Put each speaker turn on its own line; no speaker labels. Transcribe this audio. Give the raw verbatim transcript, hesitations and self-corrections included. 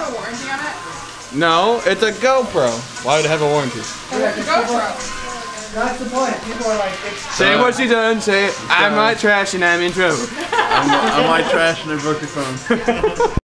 have a warranty on it?
No, it's a GoPro. Why would it have a warranty?
Yeah, it's a GoPro.
That's the point. People are like, it's
Say uh, what she done, say, I might trash and I'm in trouble.
I might trash and I broke your phone.